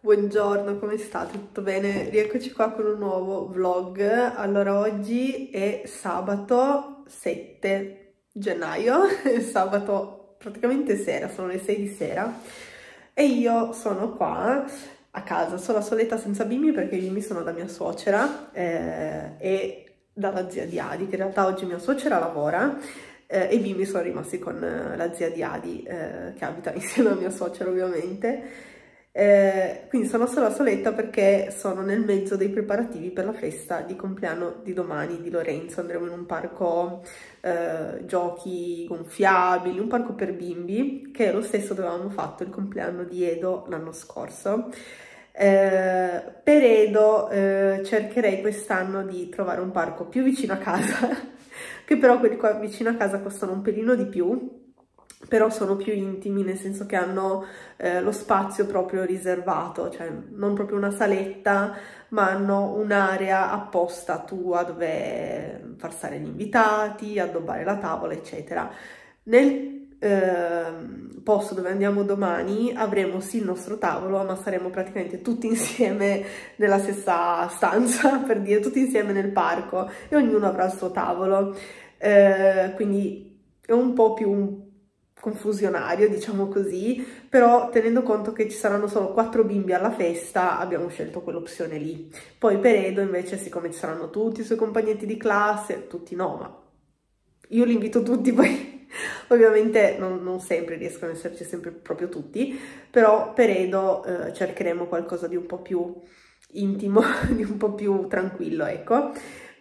Buongiorno, come state? Tutto bene? Rieccoci qua con un nuovo vlog. Allora, oggi è sabato 7 gennaio, è sabato praticamente sera, sono le 6 di sera e io sono qua a casa, sono la soletta senza bimbi perché i bimbi sono da mia suocera e dalla zia di Adi, che in realtà oggi mia suocera lavora e i bimbi sono rimasti con la zia di Adi che abita insieme a mia suocera ovviamente. Quindi sono sola soletta perché sono nel mezzo dei preparativi per la festa di compleanno di domani di Lorenzo. Andremo in un parco giochi gonfiabili, un parco per bimbi, che è lo stesso dove avevamo fatto il compleanno di Edo l'anno scorso. Per Edo cercherei quest'anno di trovare un parco più vicino a casa, che però quelli qua vicino a casa costano un pelino di più, però sono più intimi, nel senso che hanno lo spazio proprio riservato, cioè non proprio una saletta, ma hanno un'area apposta tua dove far stare gli invitati, addobbare la tavola, eccetera. Nel posto dove andiamo domani avremo sì il nostro tavolo, ma saremo praticamente tutti insieme nella stessa stanza, per dire, tutti insieme nel parco, e ognuno avrà il suo tavolo, quindi è un po' più confusionario, diciamo così, però tenendo conto che ci saranno solo 4 bimbi alla festa abbiamo scelto quell'opzione lì. Poi per Edo invece, siccome ci saranno tutti i suoi compagnetti di classe, tutti no, ma io li invito tutti, poi ovviamente non sempre riescono ad esserci sempre proprio tutti, però per Edo cercheremo qualcosa di un po' più intimo, di un po' più tranquillo, ecco.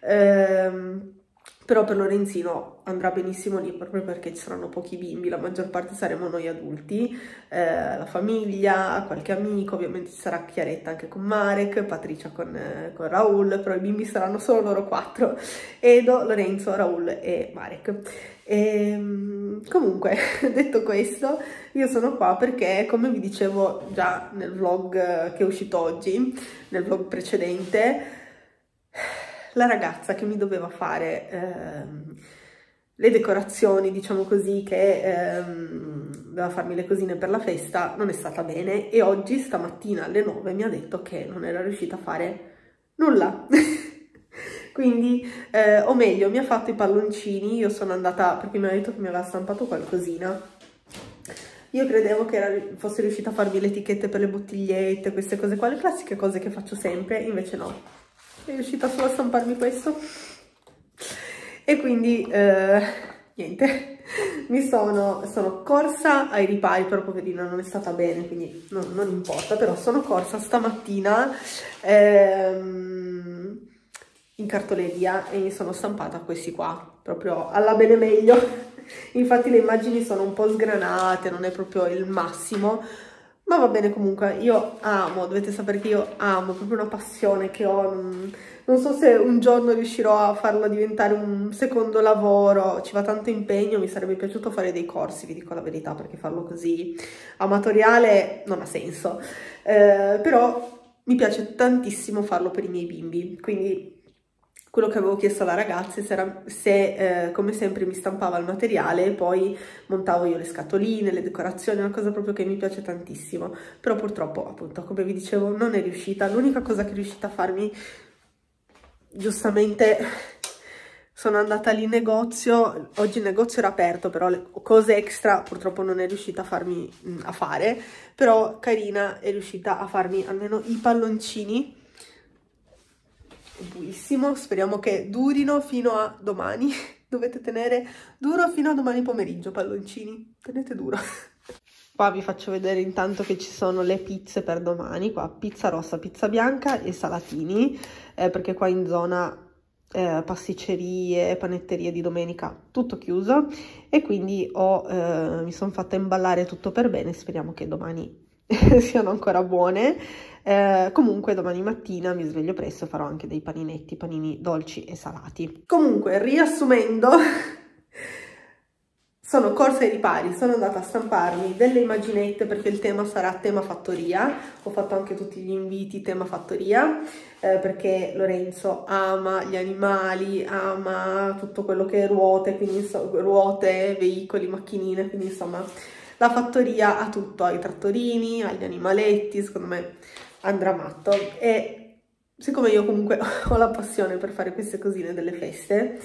Però per Lorenzino andrà benissimo lì proprio perché ci saranno pochi bimbi, la maggior parte saremo noi adulti, la famiglia, qualche amico, ovviamente ci sarà Chiaretta anche con Marek, Patricia con Raul, però i bimbi saranno solo loro 4, Edo, Lorenzo, Raul e Marek. Comunque, detto questo, io sono qua perché, come vi dicevo già nel vlog che è uscito oggi, nel vlog precedente, la ragazza che mi doveva fare le decorazioni, diciamo così, che doveva farmi le cosine per la festa, non è stata bene, e oggi stamattina alle 9 mi ha detto che non era riuscita a fare nulla. Quindi, o meglio, mi ha fatto i palloncini, io sono andata, perché mi ha detto che mi aveva stampato qualcosina. Io credevo che fosse riuscita a farmi le etichette per le bottigliette, queste cose qua, le classiche cose che faccio sempre, invece no. È riuscita solo a stamparmi questo. E quindi, niente, sono corsa ai ripari, però poverina non è stata bene, quindi non importa, però sono corsa stamattina in cartoleria e mi sono stampata questi qua, proprio alla bene meglio. Infatti le immagini sono un po' sgranate, non è proprio il massimo, ma va bene comunque. Io amo, dovete sapere che io amo, proprio una passione che ho, non so se un giorno riuscirò a farlo diventare un secondo lavoro, ci va tanto impegno, mi sarebbe piaciuto fare dei corsi, vi dico la verità, perché farlo così amatoriale non ha senso, però mi piace tantissimo farlo per i miei bimbi, quindi quello che avevo chiesto alla ragazza era se come sempre mi stampava il materiale e poi montavo io le scatoline, le decorazioni, una cosa proprio che mi piace tantissimo, però purtroppo, appunto, come vi dicevo, non è riuscita. L'unica cosa che è riuscita a farmi, giustamente, sono andata lì in negozio, oggi il negozio era aperto, però le cose extra purtroppo non è riuscita a farmi a fare, però carina è riuscita a farmi almeno i palloncini. Buonissimo, speriamo che durino fino a domani. Dovete tenere duro fino a domani pomeriggio, palloncini, tenete duro. Qua vi faccio vedere intanto che ci sono le pizze per domani, qua pizza rossa, pizza bianca e salatini, perché qua in zona pasticcerie, panetterie di domenica tutto chiuso, e quindi mi sono fatta imballare tutto per bene, speriamo che domani siano ancora buone. Comunque domani mattina mi sveglio presto e farò anche dei paninetti, panini dolci e salati. Comunque, riassumendo, sono corsa ai ripari, sono andata a stamparmi delle immaginette perché il tema sarà tema fattoria. Ho fatto anche tutti gli inviti tema fattoria perché Lorenzo ama gli animali, ama tutto quello che è ruote, quindi ruote, veicoli, macchinine, quindi insomma La fattoria ha tutto, ha i trattorini, ha gli animaletti, secondo me andrà matto. E siccome io comunque ho la passione per fare queste cosine delle feste,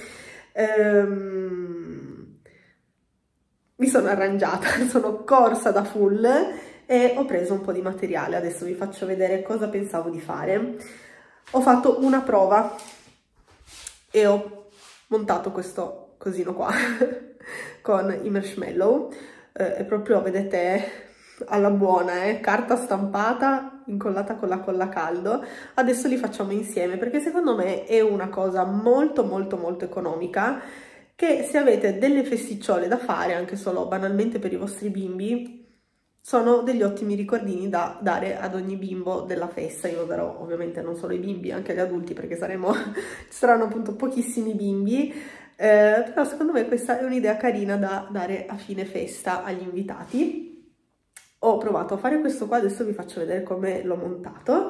mi sono arrangiata, sono corsa da full e ho preso un po' di materiale. Adesso vi faccio vedere cosa pensavo di fare. Ho fatto una prova e ho montato questo cosino qua con i marshmallow. È proprio, vedete, alla buona, carta stampata incollata con la colla a caldo. Adesso li facciamo insieme perché secondo me è una cosa molto molto molto economica, che se avete delle festicciole da fare anche solo banalmente per i vostri bimbi, sono degli ottimi ricordini da dare ad ogni bimbo della festa. Io lo darò ovviamente non solo ai bimbi, anche agli adulti, perché ci saranno appunto pochissimi bimbi, però secondo me questa è un'idea carina da dare a fine festa agli invitati. Ho provato a fare questo qua, adesso vi faccio vedere come l'ho montato.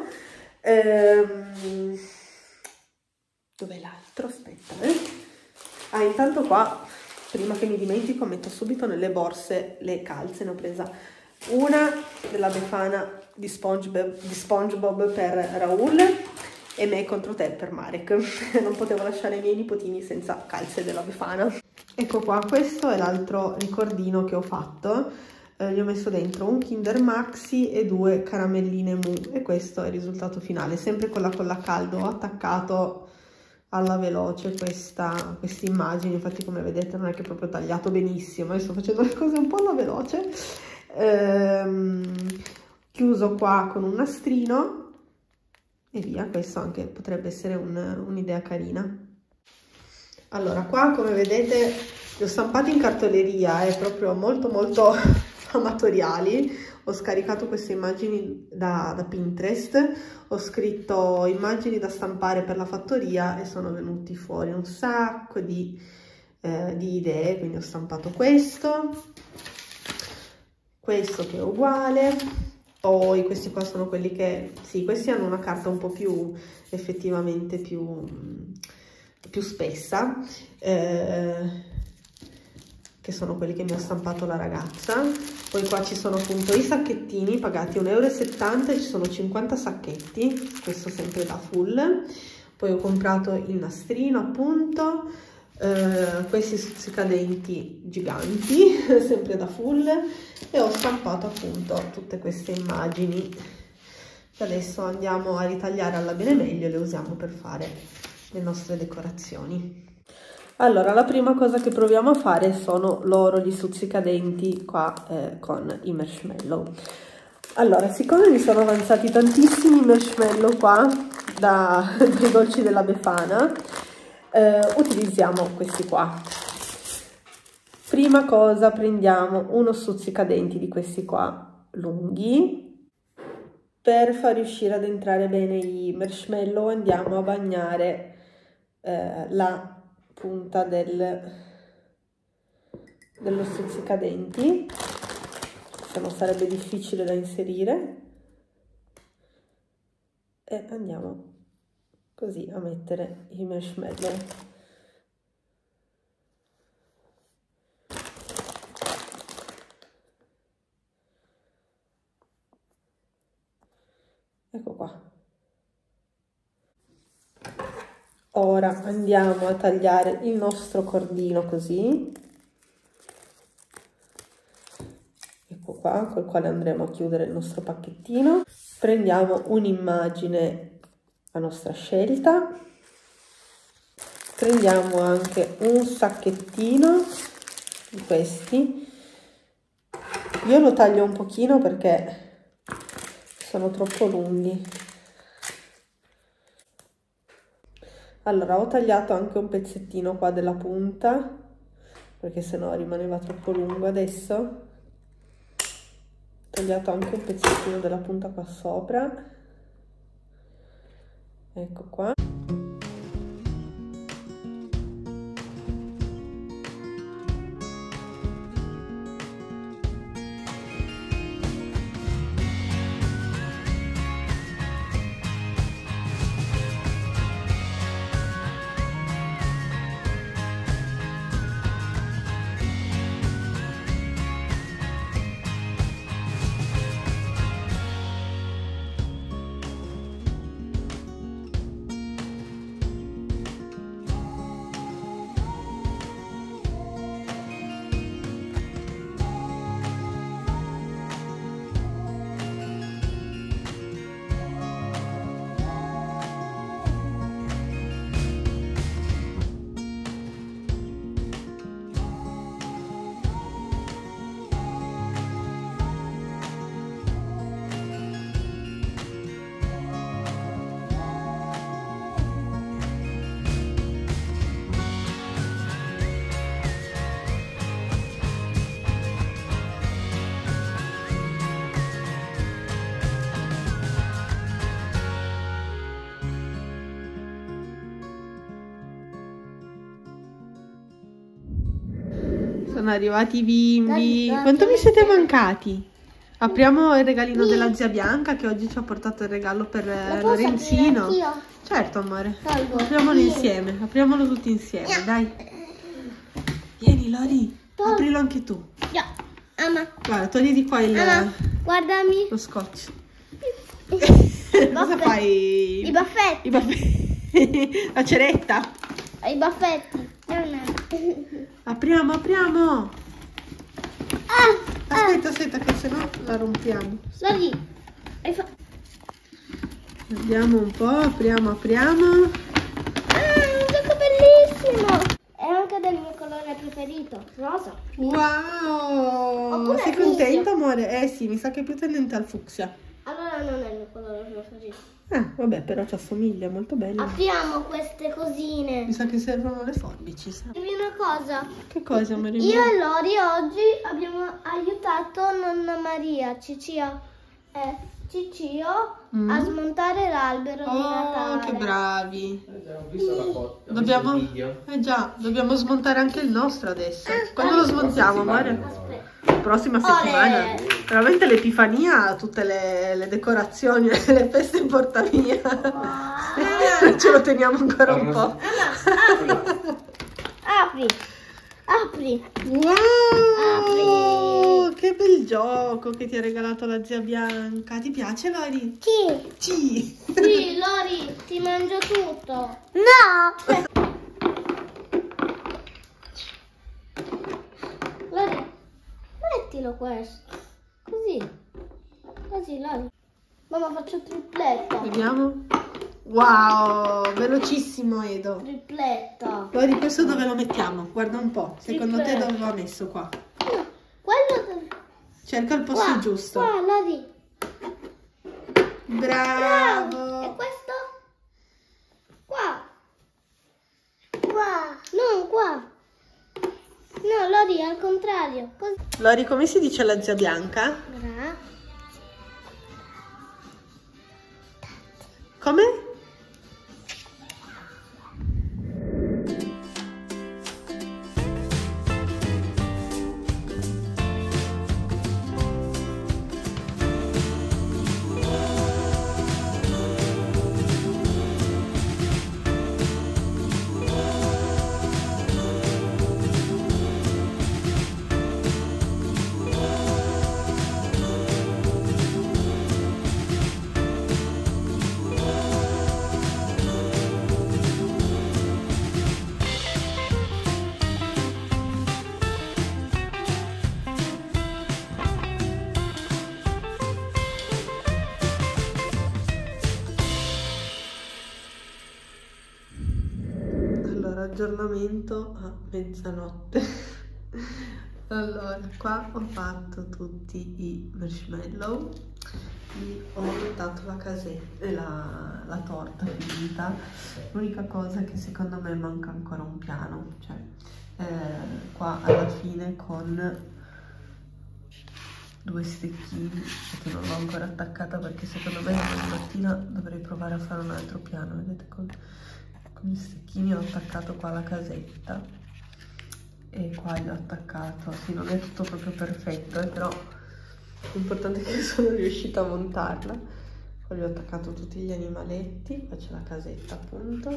Dov'è l'altro? Aspetta, intanto qua, prima che mi dimentico, metto subito nelle borse le calze. Ne ho presa una della Befana di SpongeBob per Raul e Me contro te per Marek. Non potevo lasciare i miei nipotini senza calze della Befana. Ecco qua, questo è l'altro ricordino che ho fatto. Gli ho messo dentro un Kinder Maxi e 2 caramelline Mu, e questo è il risultato finale, sempre con la colla a caldo. Ho attaccato alla veloce queste immagini, infatti come vedete non è che è proprio tagliato benissimo, io sto facendo le cose un po' alla veloce. Chiuso qua con un nastrino e via. Questo anche potrebbe essere un'idea carina. Allora, qua come vedete li ho stampati in cartoleria, è proprio molto molto amatoriali. Ho scaricato queste immagini da Pinterest, ho scritto immagini da stampare per la fattoria e sono venuti fuori un sacco di idee, quindi ho stampato questo che è uguale. Poi questi qua sono quelli che, sì, questi hanno una carta un po' più, effettivamente più spessa, che sono quelli che mi ha stampato la ragazza. Poi qua ci sono appunto i sacchettini pagati 1,70 € e ci sono 50 sacchetti, questo sempre da full. Poi ho comprato il nastrino appunto, questi stuzzicadenti giganti, sempre da full, e ho stampato appunto tutte queste immagini. Adesso andiamo a ritagliare alla bene meglio e le usiamo per fare le nostre decorazioni. Allora, la prima cosa che proviamo a fare sono gli stuzzicadenti qua con i marshmallow. Allora, siccome mi sono avanzati tantissimi marshmallow qua dai dolci della Befana, utilizziamo questi qua. Prima cosa, prendiamo uno stuzzicadenti di questi qua lunghi. Per far riuscire ad entrare bene i marshmallow andiamo a bagnare la punta dello stuzzicadenti, se no sarebbe difficile da inserire, e andiamo così a mettere i marshmallow. Ecco qua. Ora andiamo a tagliare il nostro cordino così, ecco qua, col quale andremo a chiudere il nostro pacchettino. Prendiamo un'immagine a nostra scelta, prendiamo anche un sacchettino di questi. Io lo taglio un pochino perché sono troppo lunghi. Allora, ho tagliato anche un pezzettino qua della punta, perché sennò rimaneva troppo lungo. Adesso ho tagliato anche un pezzettino della punta qua sopra, ecco qua. Sono arrivati i bimbi. Quanto mi siete mancati? Apriamo il regalino della zia Bianca che oggi ci ha portato il regalo per Lorenzino. Certo, amore. Apriamolo insieme. Apriamolo tutti insieme, dai. Vieni, Lori. Aprilo anche tu. Guarda, togli di qua guardami. lo scotch. Cosa fai? I baffetti. I baffetti. La ceretta. I baffetti. Apriamo. Aspetta che sennò la rompiamo. Lori, Vediamo un po', apriamo. un gioco bellissimo. È anche del mio colore preferito, rosa. Wow! Oppure Sei fucsia. contento, amore? Eh sì, mi sa che è più tendente al fucsia. Allora non è il mio colore preferito. Vabbè, però ci assomiglia, molto bello. Apriamo queste cosine. Mi sa che servono le forbici, sa? Dimmi una cosa. Che cosa, amore? Io e Lori oggi abbiamo aiutato nonna Maria, Ciccio, a smontare l'albero di Natale. Che bravi! Ho visto la foto. Dobbiamo, Il video. dobbiamo smontare anche il nostro adesso. Quando lo smontiamo, amore? Aspetta. Prossima settimana. Olè. Veramente l'Epifania ha tutte le decorazioni, le feste in porta via. Ce lo teniamo ancora un po'. Apri. Wow! Che bel gioco che ti ha regalato la zia Bianca. Ti piace, Lori? Sì. Sì, Lori, ti mangio tutto. Lori, mettilo questo. Così, Lori. Mamma, faccio tripletta. Vediamo. Wow, velocissimo, Edo. Tripletta. Lori, questo dove lo mettiamo? Guarda un po'. Secondo te dove va messo qua? Quello Cerca il posto qua, giusto. Qua, Lori. Bravo. E questo? Qua. Non qua. No, Lori, al contrario. Così. Lori, come si dice alla zia Bianca? Come? Aggiornamento a mezzanotte. Allora, qua ho fatto tutti i marshmallow, ho montato la casetta, la torta finita. L'unica cosa è che secondo me manca ancora un piano, cioè qua alla fine con 2 stecchini che non l'ho ancora attaccata perché secondo me domani mattina dovrei provare a fare un altro piano. Vedete, con gli stecchini ho attaccato qua la casetta e qua gli ho attaccato, sì, non è tutto proprio perfetto, però l'importante è che sono riuscita a montarla. Qua gli ho attaccato tutti gli animaletti, qua c'è la casetta appunto,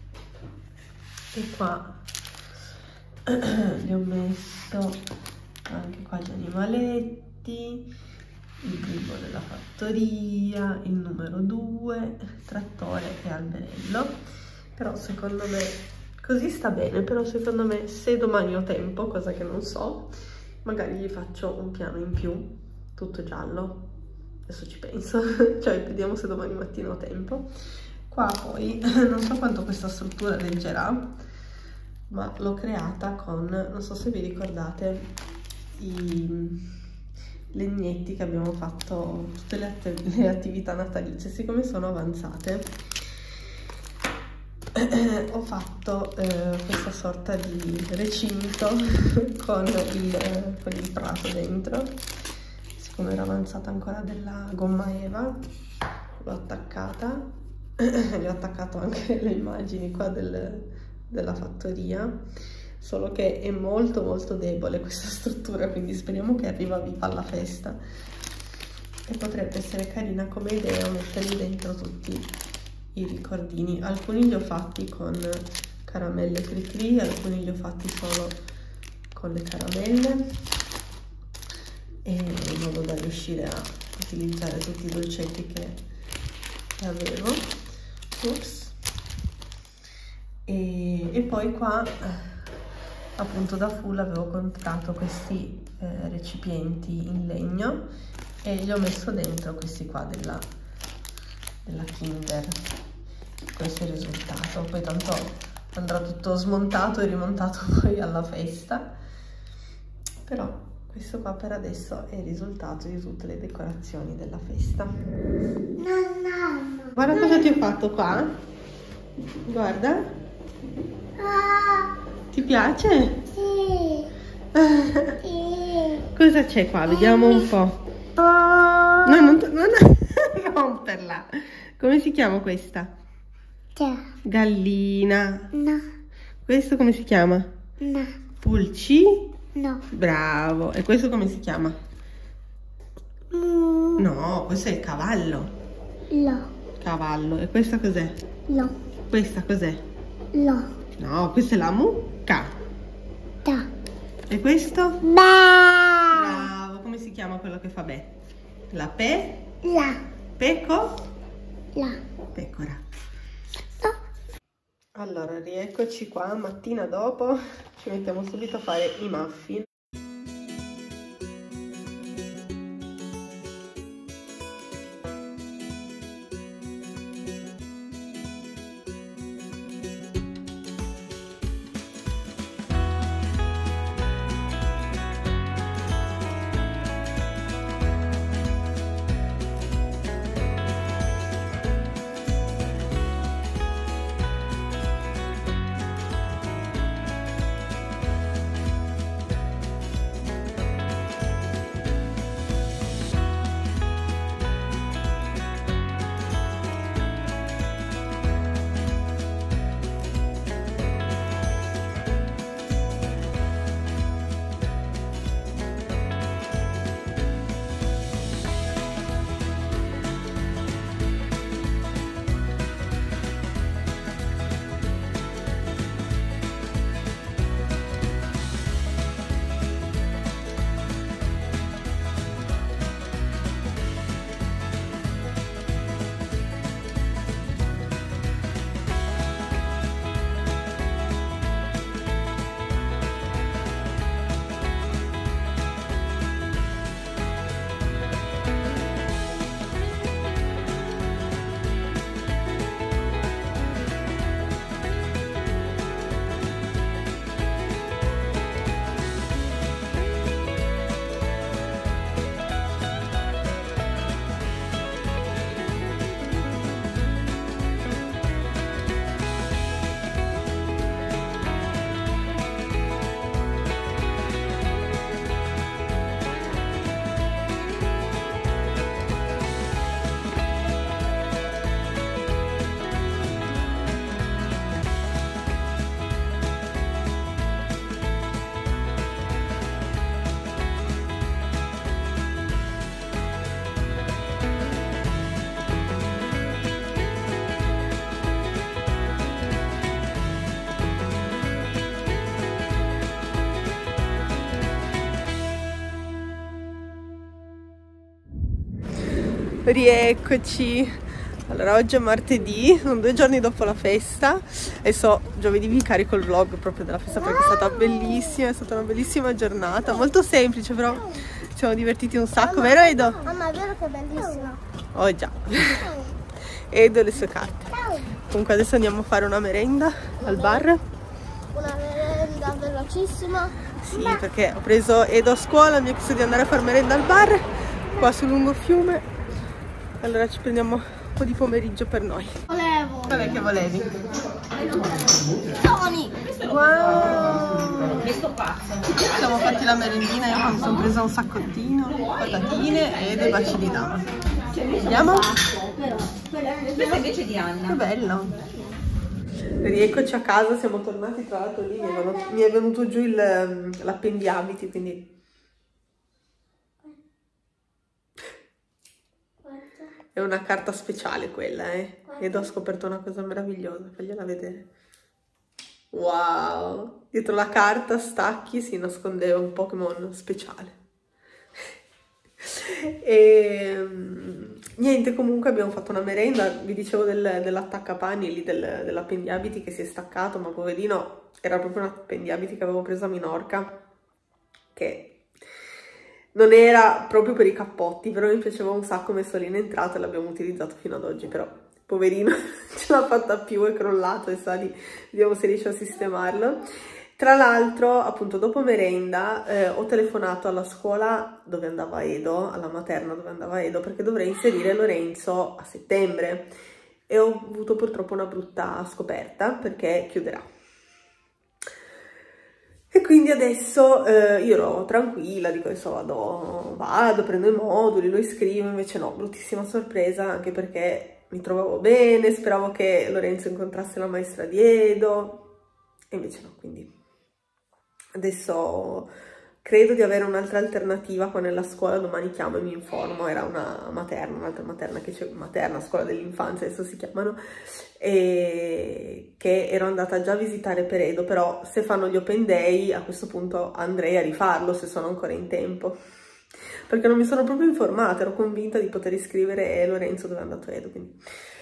e qua gli ho messo anche qua gli animaletti, il bimbo della fattoria, il numero 2, trattore e alberello. Però secondo me così sta bene, però secondo me se domani ho tempo, cosa che non so, magari gli faccio un piano in più, tutto giallo. Adesso ci penso, cioè vediamo se domani mattina ho tempo. Qua poi non so quanto questa struttura reggerà, ma l'ho creata con, non so se vi ricordate, i legnetti che abbiamo fatto, tutte le attività natalizie. Siccome sono avanzate, ho fatto questa sorta di recinto con il prato dentro. Siccome era avanzata ancora della gomma eva, l'ho attaccata, gli ho attaccato anche le immagini qua della fattoria. solo che è molto molto debole questa struttura, quindi speriamo che arriva viva alla festa. E potrebbe essere carina come idea metterli dentro tutti i ricordini. Alcuni li ho fatti con caramelle cri-cri, alcuni li ho fatti solo con le caramelle, e in modo da riuscire a utilizzare tutti i dolcetti che avevo. Ups. E poi qua appunto da Full avevo comprato questi recipienti in legno e gli ho messo dentro questi qua della Kinder. Questo è il risultato. Poi tanto andrà tutto smontato e rimontato poi alla festa, però questo qua per adesso è il risultato di tutte le decorazioni della festa. Guarda cosa ti ho fatto qua, guarda. Ti piace? Sì. Cosa c'è qua? Vediamo un po'. No, non romperla. Come si chiama questa? Gallina. No. Questo come si chiama? No. Pulci? No. Bravo. E questo come si chiama? No, questo è il cavallo. No. Cavallo. E questa cos'è? No. Questa cos'è? No. No, questa è la mucca. Da. E questo? Ba. Bravo. Come si chiama quello che fa beh? La La. Peco? La. Pecora. No. Allora, rieccoci qua, mattina dopo, ci mettiamo subito a fare i muffin. Rieccoci. Allora, oggi è martedì, sono 2 giorni dopo la festa. Adesso giovedì vi carico il vlog proprio della festa perché è stata bellissima, è stata una bellissima giornata, molto semplice però ci siamo divertiti un sacco, vero Edo? Mamma, è vero che è bellissima. Oh già. Edo e le sue carte. Comunque adesso andiamo a fare una merenda al bar. Una merenda velocissima. Sì, perché ho preso Edo a scuola, mi ha chiesto di andare a fare merenda al bar qua sul lungofiume. Allora ci prendiamo un po' di pomeriggio per noi. Volevo. Qual è che volevi? Tony. Wow! Ci siamo fatti la merendina, io mi sono presa un saccottino, patatine e dei baci di dama. Vediamo? Questo invece di Anna. Che bello! Rieccoci a casa, siamo tornati, tra l'altro lì mi è venuto giù l'appendiabiti, quindi è una carta speciale quella, ed ho scoperto una cosa meravigliosa, fagliela vedere. Wow! Dietro la carta stacchi si nascondeva un Pokémon speciale. E niente, comunque abbiamo fatto una merenda. Vi dicevo dell'attaccapanni lì, dell'appendiabiti che si è staccato, ma poverino, era proprio un appendiabiti che avevo preso a Minorca, che non era proprio per i cappotti, però mi piaceva un sacco, messo lì in entrata e l'abbiamo utilizzato fino ad oggi, però poverino ce l'ha fatta più, è crollato e sa di, vediamo se riesce a sistemarlo. Tra l'altro, appunto, dopo merenda ho telefonato alla scuola dove andava Edo, alla materna dove andava Edo, perché dovrei inserire Lorenzo a settembre e ho avuto purtroppo una brutta scoperta perché chiuderà. E quindi adesso io ero tranquilla, dico adesso vado, prendo i moduli, lo iscrivo, invece no, bruttissima sorpresa, anche perché mi trovavo bene, speravo che Lorenzo incontrasse la maestra di Edo, e invece no, quindi adesso credo di avere un'altra alternativa qua nella scuola, domani chiamo e mi informo. Era una materna, un'altra materna che c'è, materna, scuola dell'infanzia adesso si chiamano, e che ero andata già a visitare per Edo, però se fanno gli open day a questo punto andrei a rifarlo se sono ancora in tempo, perché non mi sono proprio informata, ero convinta di poter iscrivere Lorenzo dove è andato Edo, quindi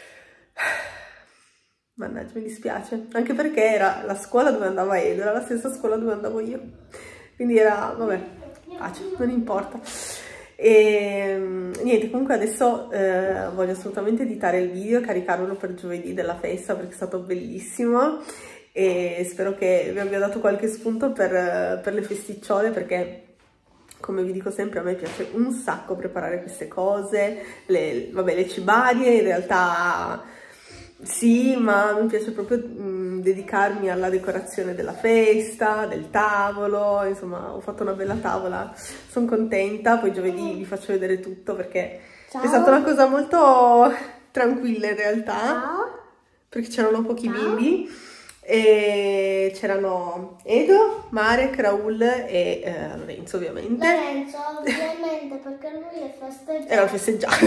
mannaggia, mi dispiace, anche perché era la scuola dove andava Edo, era la stessa scuola dove andavo io, quindi era, vabbè, pace, non importa. E niente, comunque adesso voglio assolutamente editare il video e caricarlo per giovedì della festa, perché è stato bellissimo e spero che vi abbia dato qualche spunto per le festicciole, perché come vi dico sempre a me piace un sacco preparare queste cose, vabbè, le cibarie in realtà sì, ma mi piace proprio dedicarmi alla decorazione della festa, del tavolo, insomma ho fatto una bella tavola, sono contenta, poi giovedì vi faccio vedere tutto perché è stata una cosa molto tranquilla in realtà, perché c'erano pochi bimbi e c'erano Edo, Marek, Raul e Lorenzo ovviamente. Lorenzo ovviamente perché lui è festeggiato. Era festeggiato.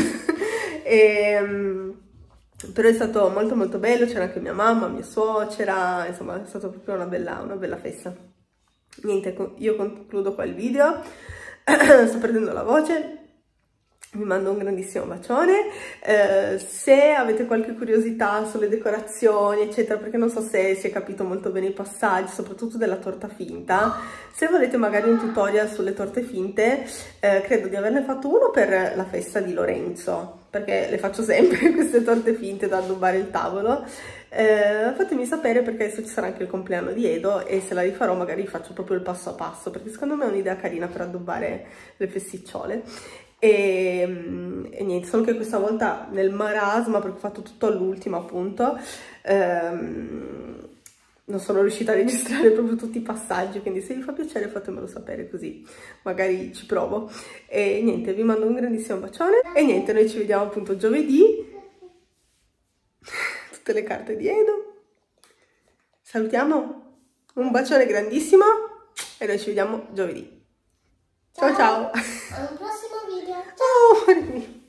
Però è stato molto molto bello, c'era anche mia mamma, mia suocera, insomma è stata proprio una bella festa. Niente, io concludo qua il video, sto perdendo la voce, vi mando un grandissimo bacione. Se avete qualche curiosità sulle decorazioni eccetera, perché non so se si è capito molto bene i passaggi, soprattutto della torta finta, se volete magari un tutorial sulle torte finte, credo di averne fatto uno per la festa di Lorenzo, perché le faccio sempre queste torte finte da addobbare il tavolo. Fatemi sapere, perché adesso ci sarà anche il compleanno di Edo e se la rifarò magari faccio proprio il passo a passo, perché secondo me è un'idea carina per addobbare le festicciole. E niente, solo che questa volta nel marasma, perché ho fatto tutto all'ultimo appunto, non sono riuscita a registrare proprio tutti i passaggi, quindi se vi fa piacere fatemelo sapere, così magari ci provo. E niente, vi mando un grandissimo bacione e niente, noi ci vediamo appunto giovedì. Tutte le carte di Edo. Salutiamo, un bacione grandissimo e noi ci vediamo giovedì. Ciao ciao! Al prossimo video! Oh,